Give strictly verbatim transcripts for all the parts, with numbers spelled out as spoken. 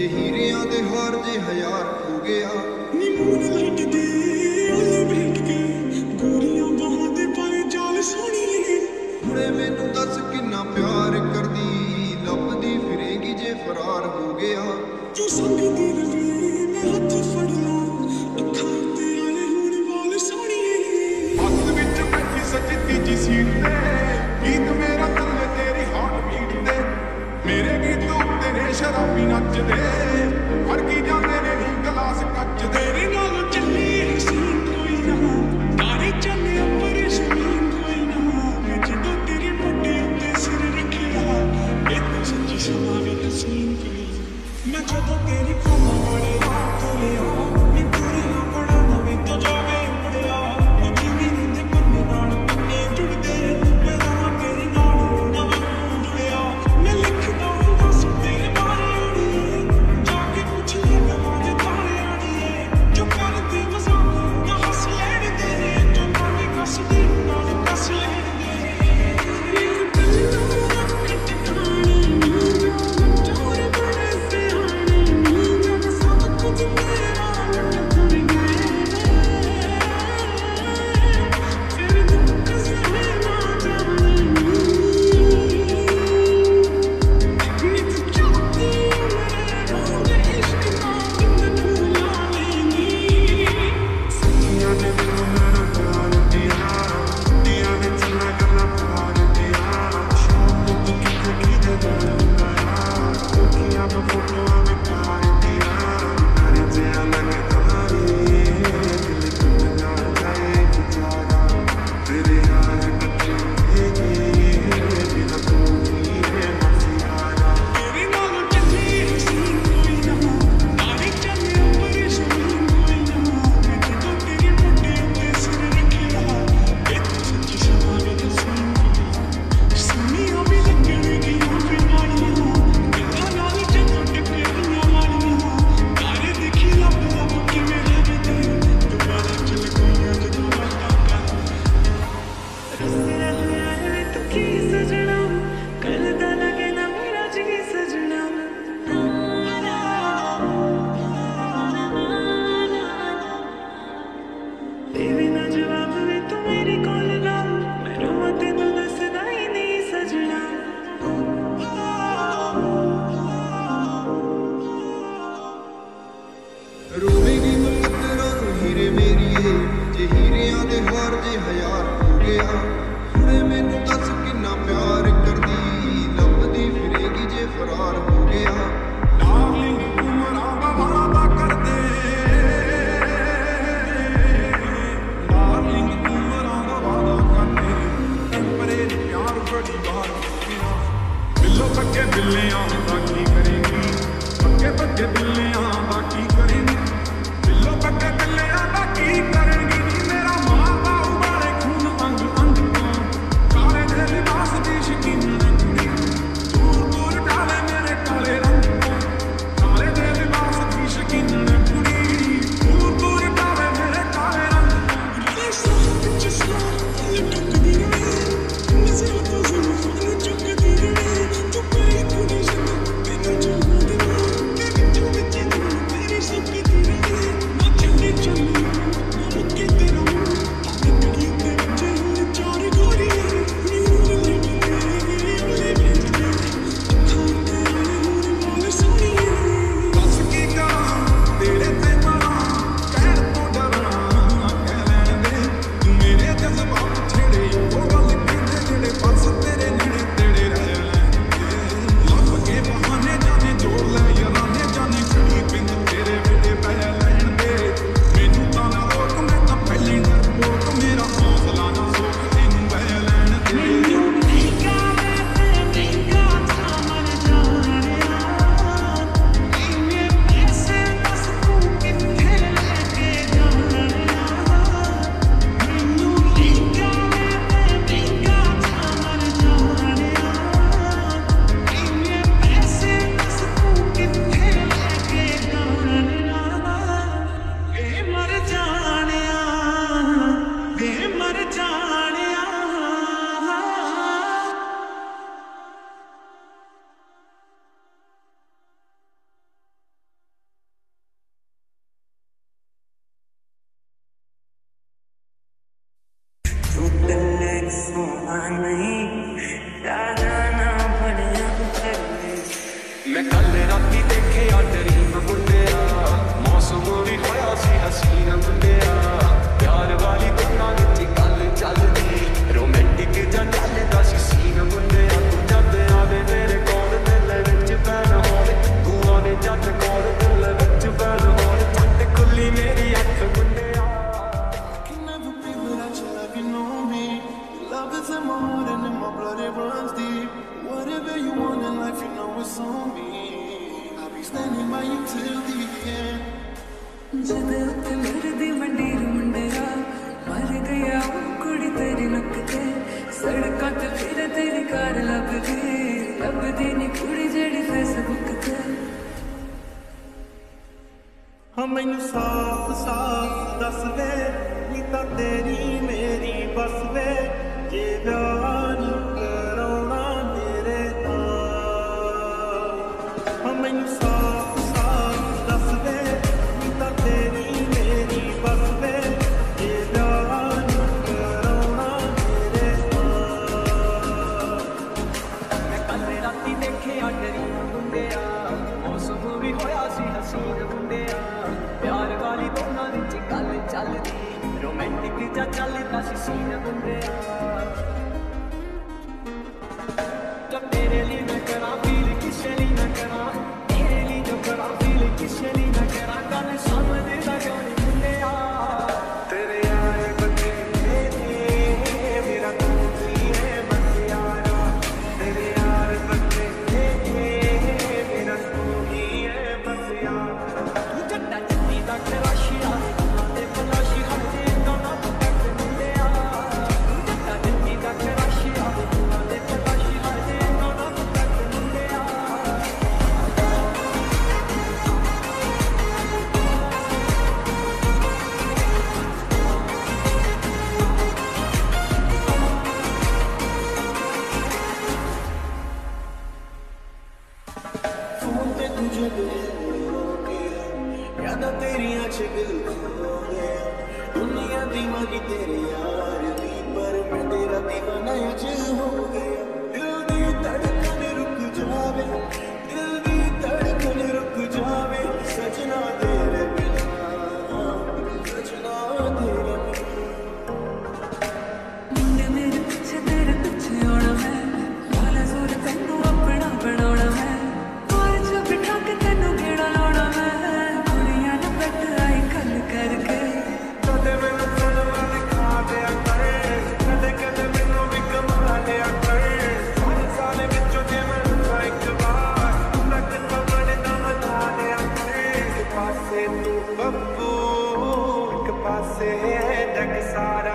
जे हीरियां दे हार जे हयार हो गया नी मून लाइट दे ओले भेट के गोरियां बाहां दे पाए जाल सोहणीए हुणे मैनू दस किन्ना प्यार करदी लभदी फिरेगी जे फरार हो गया जो संग दी रवे मैं हथ फड़ ला अखां ते आए हुण वाल सोहणीए हथ विच बैठी सजदी जी सीट ते गीत मेरा थल्ले तेरी हार्ट बीट ते मेरे गीत उत्ते ने शराबी नचदे फड़की जांदे ने नी गलास कच तेरे नाल चली हसीन कोई ना तारे चले अपर ज़मीन कोई ना मैं जदों तेरे मोढे उत्ते सिर रखिया इत्ते सच्ची समा भी हसीन कोई मैं जदों तेरी कोमा वाले रात तो लिया नी पूरी ना पड़ा नवे तो जावे उड़िया ओ जिवी नींदे पन्ने नाल पन्ने जुड़दे मैं रहां तेरे नाल ना जुड़िया मैं लिखदा हुंदा सी तेरे बारे अड़िए जाके पुछ ले गवां दे तारे अड़िए जो करदे मजाक ना हंस लैण दे जो नाले कस दे नाले कस लैण दे एक गल्ला कट कानी चोर बड़े सियाने जग सब कुछ तेरा लट कर गए फिर दुख सहे ना जाने नित चलती मेरे रोग इश्क का किन भुला लेंगी सखियां ने मैनू मेरा प्यार दिया दिया विच मैं गल्लां प्यार दिया शाम को किथे किथे बोलूंगा कोठियां पे फोटोआं में प्यार दिया करे जे अलग तुम्हारी दिल टूट ना जाए बेचारा तेरे यार कच्चे भेजे बिना तू ही है मसीहारा तेरे नाल चली हसीन कोई ना तारे चले अपर ज़मीन कोई ना मैं जदों तेरे मोढे उत्ते सिर रखिया इत्ते सच्ची समा भी हसीन कोई सोहणियां भी लगणगियां फिराणियां गल्लां नाल जदों टकराईयां वालियां तारे देखी लब लब किवें लगदे दुबारा चल गईयां जदों रातां कर रसिया होया वे तू की सजना करदा लगे ना मेरा जी सजना देवे ना जवाब वे तू मेरी कोल ना मैं रोवां तैनूं दसदा ही नहीं सजना रोवेगी मुकद्दरां नूं हीरे मेरीए जे हीरियां दे हार जे हयार हो गया हुणे मैनू दस किन्ना प्यार करदी लभदी फिरेगी जे फरार हो गया डार्लिंग उमरां दा वादा कर दे डार्लिंग उमरां दा वादा कर दे टेम्परेरी प्यार बड़ी बार किया बिल्लो पक्के बिल्लियां दा की करेंगी पक्के पक्के बिल्लियां दा की करेंगी बिल्लो पक्के बिल्लियां दा की करेंगी नी मेरा मां बाऊ वाले खून अंग अंग by you till the end. जद उत्ते मरदी मंडीर मुंडिया मर गया वो कुड़ी तेरी नक ते सड़कों ते फिर तेरी कार लभदी लभदी नी कुड़ी जेड़ी फेसबुक ते हाँ मैनू साफ साफ दस दे नी तां तेरी मेरी बस वे जे ब्याह नी कराउणा मेरे नाल हाँ मैनू साफ साफ दस दे नी तां तेरी मेरी बस वे जे ब्याह नी कराउणा मेरे नाल मैं कल राती देखिया डरी मुंडिया मौसम भी होया सी हसीन मुंडिया प्यार वाली दोनों विच गल चलदी रोमांटिक जा चलदा सी सीन मुंडिया जब तेरे लिए मैं करा फील किसे लिए ना करा तेरे लिए जो करा फील किसे लिए ना करा गल समझदा क्यों नहीं मुंडिया तेरे आए बंदे मेरा तू ही है बस यारा तेरे आए बंदे मेरा तू ही है बस यारा तू जट्टा जट्टी दा कराशिया ते पलाशी हटे गाना तक मुंडिया तू जट्टा जट्टी दा कराशिया ते पलाशी हटे गाना तक मुंडिया फोन पे तुझे हो गया यादा तेरिया च दिल खो गया दुनिया दीवानी तेरे यार दी पर मैं तेरा दीवाना अज हो गया दिल दी धड़कन रुक जावे दिल दी धड़कन रुक जावे सजना तेरे बिना सजना तेरे बिना मुंडे मेरे पीछे तेरे पीछे आना मैं वाला जोर तैनू अपना बनाना मैं और जो बिठा के तैनू गेड़ा लाना मैं कुड़ियां ने बैठ आई गल करके कदे मैनू सुनवा दिखा दिया कर कदे कदे मैनू भी कमा लिया कर सारे साले विचों जे मैनू एक बार तक कमर दा बता दिया कर एक पासे तू बब्बू एक पासे जग सारा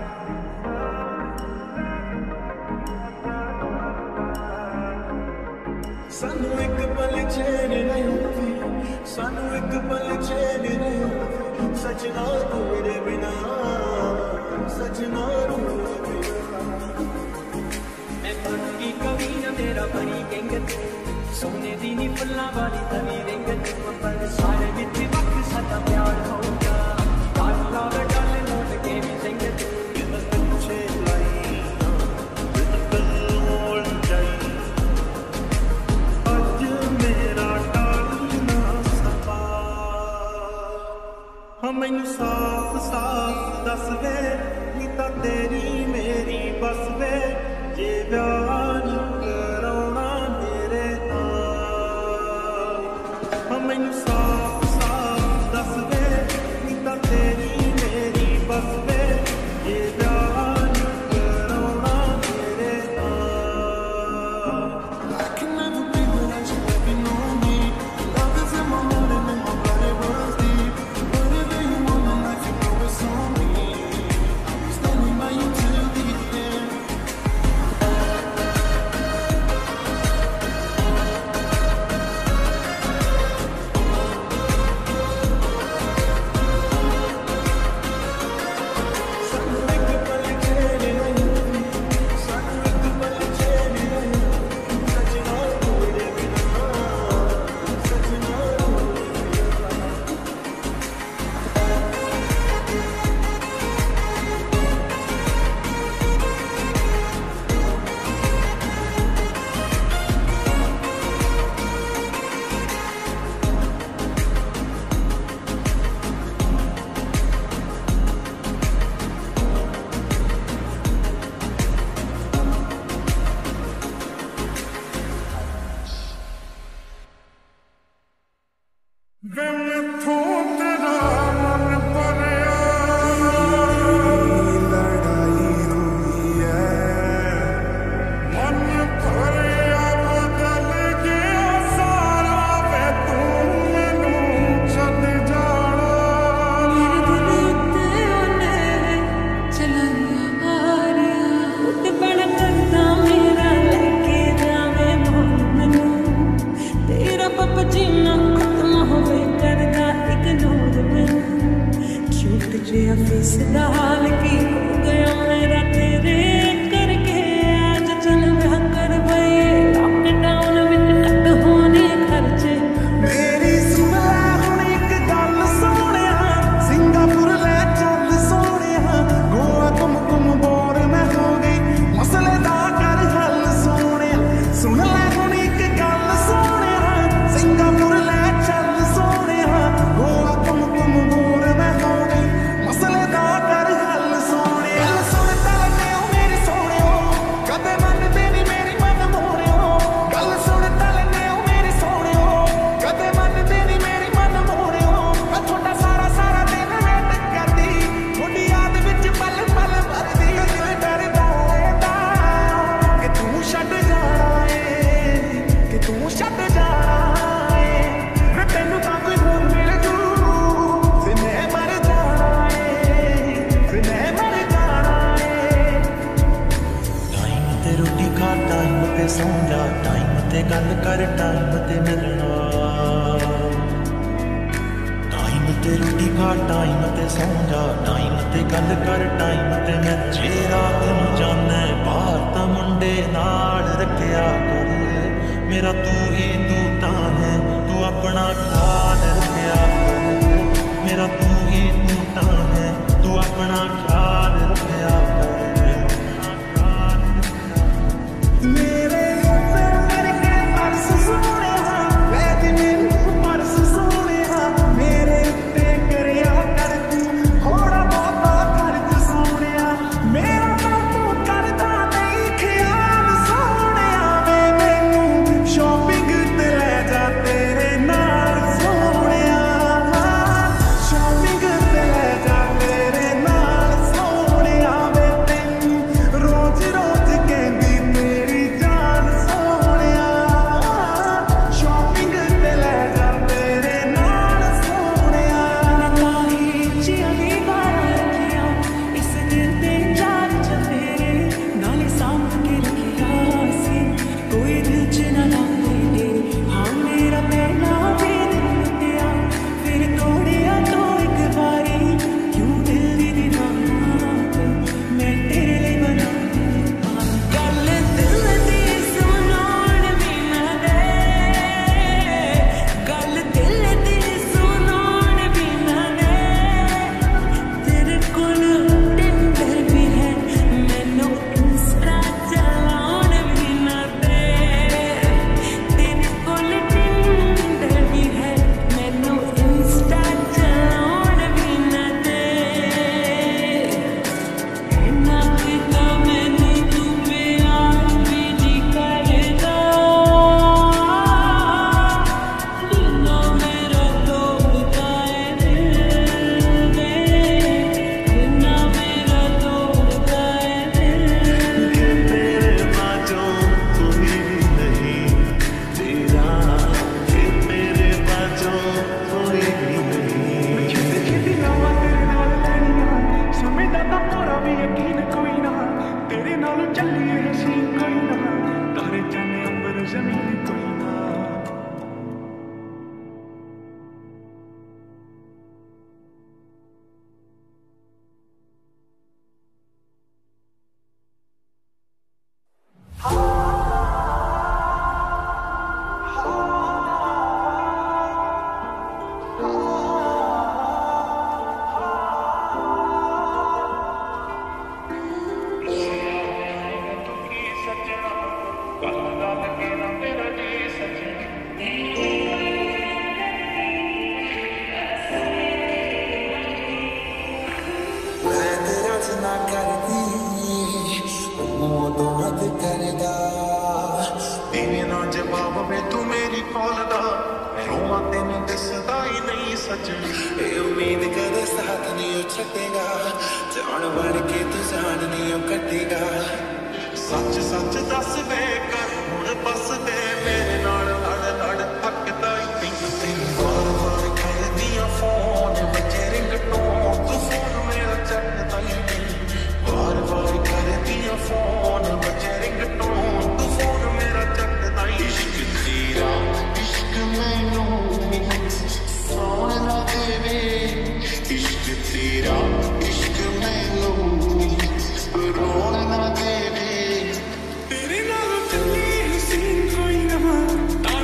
सानू एक पल चैन नहीं होती सानू एक पल चैन नहीं होती सजना तेरे बिना सजना तेरे बिना मैं बनूंगी कभी ना तेरा बनी गंग सोने दी नी फुल्लां वाली तवी रिंग पर सारे विच वक्त साडा प्यार होगा डाल लाव डाल नोट के भी सिंग बिन पीछे लाई बिन बिन मोड़ जाई आज मेरा डालना सपा हाँ मैनू साफ साफ दस वे नी तां तेरी मेरी बस वे जे ब्याह नी कराउणा मेरे नाल हाँ मैनू साफ साफ दस वे नी तां तेरी मेरी बस वे जे ब्याह नी कराउणा मेरे नाल I can never be without you, baby, no need. Love is in my heart and in my body runs deep. Whatever you want in life, you know it's on me. I'll be standing by you till the end. सानू एक पल चैन नहीं होती सानू एक पल चैन नहीं होती सजना तेरे बिना सजना तेरे बिना वे मैथों तेरा मन भरिया लड़ाई हुई है मन भरिया बदल गया सारा वे तू सौ जा टाइम ते गल कर टाइम ते मैं जे रात नूं जाना बाहर तां मुंडे नाल रखिया कर मेरा तू ही तू तां है तू अपना ख्याल रखिया कर मेरा तू ही तू तां है तू अपना ख्याल रखिया कर मेरे ऊपर करके परस सोने वै दी मेरे परस सोने मेरे उत्ते करिया कर तू थोड़ा बहुता खर्च सोने मेरा तू करदा नहीं ख्याल सोने वे मैनू शॉपिंग ते ले जा तेरे नाल सोने शॉपिंग ते ले जा तेरे नाल सोने वे तैनू रोज रोज कहंदी मेरी जान सोने शॉपिंग ते ले जा तेरे नाल सोने ताही जियां बारां रखिया इस दिल दे जान च तेरे नाले सामभ के रखिया सी कोई दिल च ना लांदे हाँ मेरा पहला भी दिल लुटिया फिर तोड़िया तो एक बारी क्यों दिल दी दीवाना मैं तेरे लिए बना गल दिल दी सुनाउण भी ना दे गल दिल दी सुनाउण भी ना दे तेरे कोल टिंडर भी है मैनू इंस्टा चलाउण भी ना दे तेरे कोल टिंडर भी है मैनू इंस्टा चलाउण भी ना दे इन्ना किता मैनू तू प्यार भी नहीं करदा जिन्ना मेरा तोड़दा है दिल वे जिन्ना मेरा तोड़दा है दिल कि तेरे बाजों कोई भी नहीं तेरा कि तेरे बाजों कोई भी नहीं ਛੇਤੀ ਛੇਤੀ ਲਾਵਾਂ ਤੇਰੇ ਨਾਲ ਲੈਣੀਆਂ ਸਮੇਂ ਦਾ ਤਾਂ ਪੂਰਾ ਵੀ ਯਕੀਨ ਕੋਈ ਨਾ ਤੇਰੇ ਨਾਲ ਚੱਲੀਏ ਅਸੀਂ ਕੋਈ ਨਾ ਤਾਰੇ ਚੰਨ ਅੰਬਰ ਜ਼ਮੀਨ ਕੋਈ ਨਾ मैं तेरा जिना करदी ਉਹ ਤੋਂ ਵੱਧ ਕਰਦਾ ਤੇਰੇ ਨਾਲ ਜਵਾਬ ਵੇ ਤੂੰ ਮੇਰੀ ਕੋਲ ਦਾ ਮੈਂ ਰੋਵਾਂ ਤੈਨੂੰ ਦਿਸਦਾ ਹੀ ਨਹੀਂ ਸੱਜਣੀ ਇਹ ਉਮੀਦ ਕਦੇ ਸਾਥ ਨਹੀਂ ਉਹ ਛੱਡੇਗਾ ਜਾਣ ਬਣ ਕੇ ਤੂੰ ਜਾਣ ਨਹੀਂ ਉਹ ਕੱਟੇਗਾ ਸੱਚ ਸੱਚ ਦੱਸ ਵੇ ਕਰ ਹੁਣ ਬਸ ਦੇ ਮੇਰੇ ਨਾਲ ਲੜ ਲੜ ਥੱਕਦਾ ਹੀ ਨਹੀਂ ਤੈਨੂੰ ਵਾਰ ਵਾਰ ਕਰਦੀਆਂ ਫੋਨ ਬੱਚੇ ਰਿੰਗਟੋਨ ਤੂੰ ਫੋਨ ਮੇਰਾ ਚੱਕਦਾ ਹੀ ਨਹੀਂ ਵਾਰ ਵਾਰ ਕਰਦੀਆਂ ਫੋਨ ਬੱਚੇ ਰਿੰਗਟੋਨ ਤੂੰ ਫੋਨ ਮੇਰਾ ਚੱਕਦਾ ਹੀ ਇਸ਼ਕ ਤੇਰਾ ਇਸ਼ਕ ਮੈਨੂੰ ਸੋਹਣ ਨਾ ਦੇਵੇ ਇਸ਼ਕ ਤੇਰਾ ਇਸ਼ਕ ਮੈਨੂੰ ਰੋਣ ਨਾ ਦੇਵੇ ਤੇਰੇ ਨਾਲ ਚੱਲੀ ਹਸੀਨ ਕੋਈ ਨਾ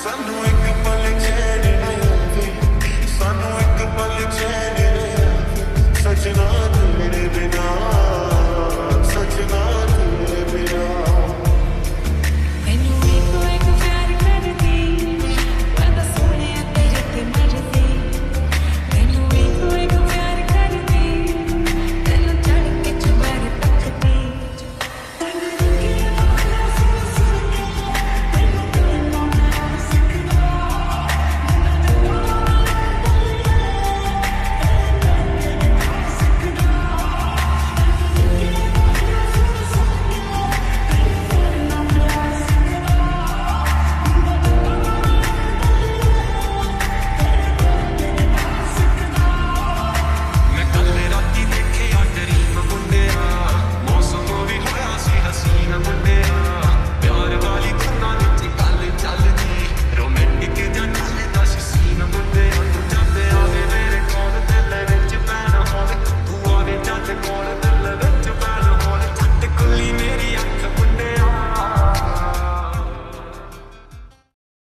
सानू एक पल चैन न आवे, सानू एक पल चैन न आवे, सजना तेरे बिना, सजना तेरे बिना। मैनू एक एक प्यार करदी, वादा सोहणिया तेरे ते मरदी। मैनू एक एक प्यार करदी, तैनू चढ़ के चुबारे तकदी। मैं कल राती देखिया ड्रीम मुंडिया, मौसम भी होया सी हसीन मुंडिया। प्यार वाली धुना विच गल चलदी, रोमांटिक जां चलदा सी सीन मुंडिया। तू जद आवे मेरे कोल दिल विच पैना होवे, तू आवे जद कोल दिल